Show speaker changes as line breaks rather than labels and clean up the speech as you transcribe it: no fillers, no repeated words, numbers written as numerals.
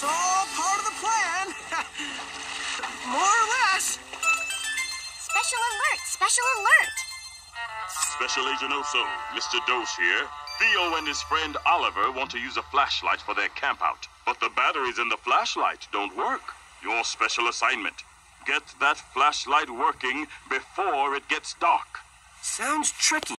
It's all part of the plan. More or less.
Special alert! Special alert!
Special Agent Oso, Mr. Dose here. Theo and his friend Oliver want to use a flashlight for their campout, but the batteries in the flashlight don't work. Your special assignment: get that flashlight working before it gets dark.
Sounds tricky.